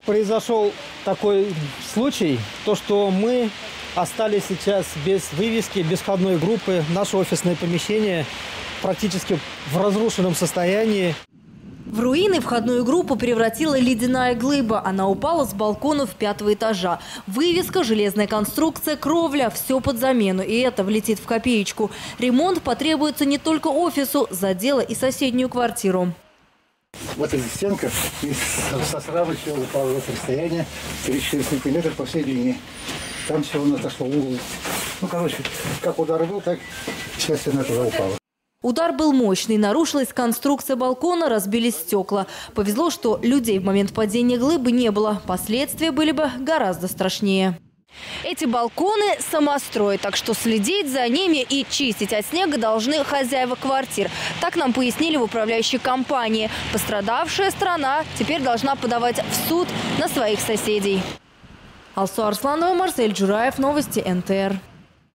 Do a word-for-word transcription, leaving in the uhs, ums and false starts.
Произошел такой случай, то что мы остались сейчас без вывески, без входной группы. Наше офисное помещение практически в разрушенном состоянии. В руины входную группу превратила ледяная глыба. Она упала с балконов пятого этажа. Вывеска, железная конструкция, кровля – все под замену. И это влетит в копеечку. Ремонт потребуется не только офису, задело и соседнюю квартиру. Вот эта стенка со сразу все упало в это расстояние, тридцать сантиметров по всей линии. Там все у нас отошло в угол. Ну, короче, как удар был, так вся стена туда упала. Удар был мощный, нарушилась конструкция балкона, разбились стекла. Повезло, что людей в момент падения глыбы не было. Последствия были бы гораздо страшнее. Эти балконы – самострой, так что следить за ними и чистить от снега должны хозяева квартир. Так нам пояснили в управляющей компании. Пострадавшая сторона теперь должна подавать в суд на своих соседей. Алсу Арсланова, Марсель Джураев, новости эн тэ эр.